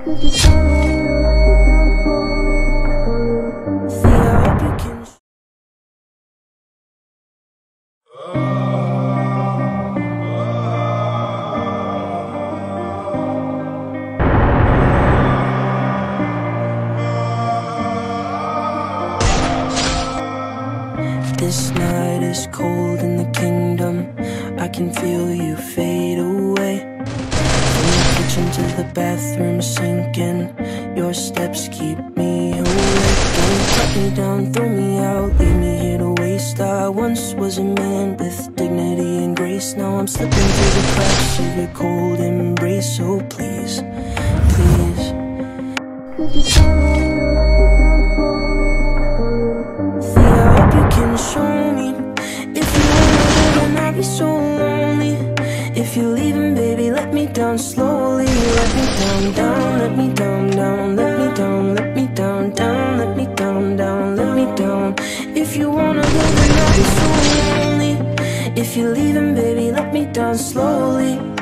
This night is cold in the kingdom. I can feel you fade away. From the kitchen to the bathroom sinking, your steps keep me awake. Don't cut me down, throw me out, leave me here to waste. I once was a man with dignity and grace. Now I'm slipping through the cracks of your cold embrace. So please, please, can show me. If you wanna go, then I'll be so lonely. If you're leaving, baby, let me down slowly. Let me down, down, let me down, down, let me down, let me down, down, let me down, down, let me down. If you wanna go, then I'll be so lonely. If you're leaving, baby, let me down slowly.